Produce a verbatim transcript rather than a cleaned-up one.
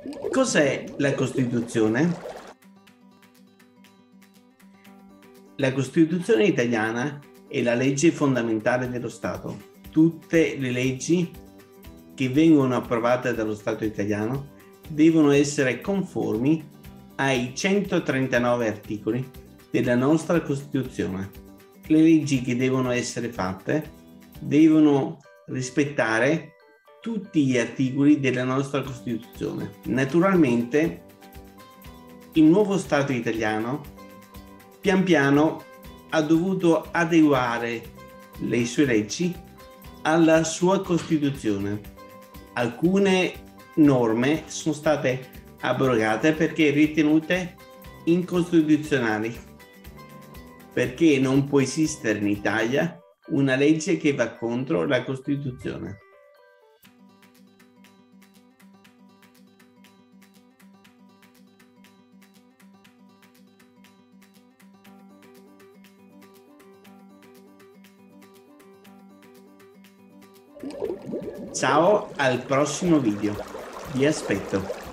Cos'è la Costituzione? La Costituzione italiana è la legge fondamentale dello Stato. Tutte le leggi che vengono approvate dallo Stato italiano devono essere conformi ai centotrentanove articoli della nostra Costituzione. Le leggi che devono essere fatte devono rispettare tutti gli articoli della nostra Costituzione. Naturalmente, il nuovo Stato italiano pian piano ha dovuto adeguare le sue leggi alla sua Costituzione. Alcune norme sono state abrogate perché ritenute incostituzionali, perché non può esistere in Italia una legge che va contro la Costituzione. Ciao, al prossimo video. Vi aspetto.